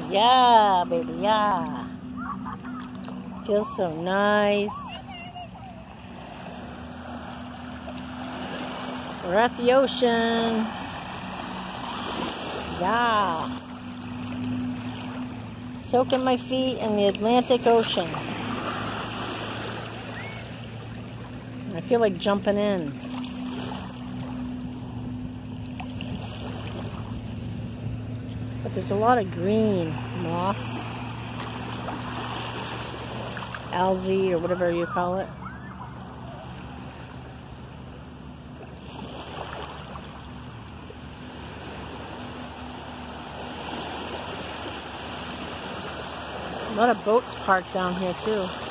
Yeah, baby, yeah. Feels so nice. We're at the ocean. Yeah. Soaking my feet in the Atlantic Ocean. I feel like jumping in. But there's a lot of green moss, algae, or whatever you call it. A lot of boats parked down here too.